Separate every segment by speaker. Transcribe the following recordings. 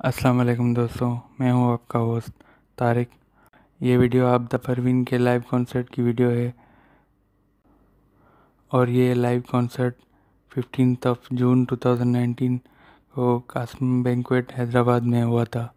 Speaker 1: अस्सलाम वालेकुम दोस्तों, मैं हूं आपका होस्ट तारिक। ये वीडियो आप द परवीन के लाइव कॉन्सर्ट की वीडियो है और ये लाइव कॉन्सर्ट 15 जून 2019 को कासम बैंक्वेट हैदराबाद में हुआ था।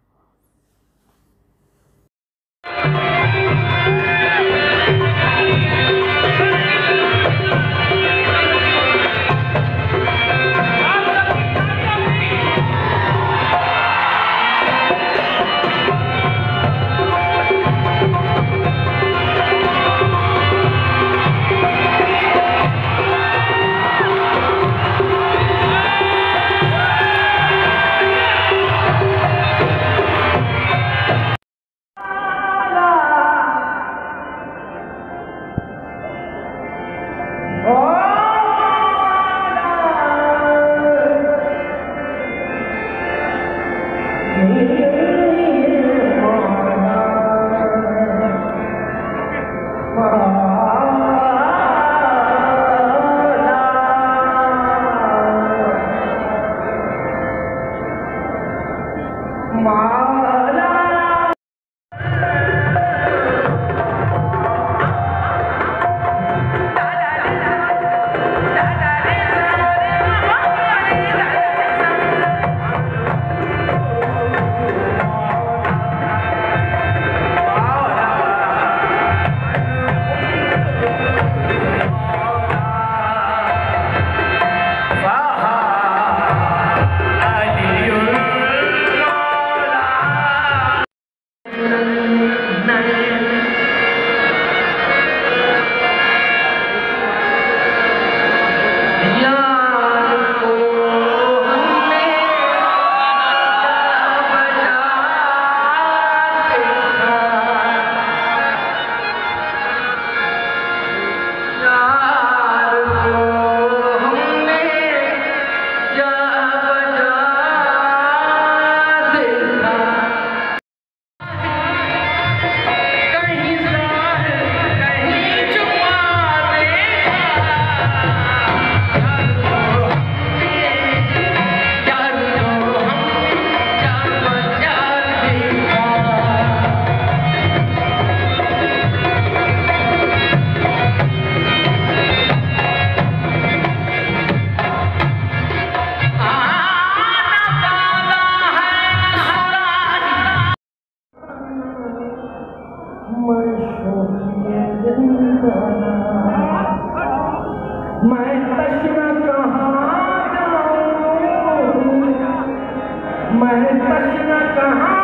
Speaker 2: मैं तश्ना कहाँ जाऊँ, मैं तश्ना कहाँ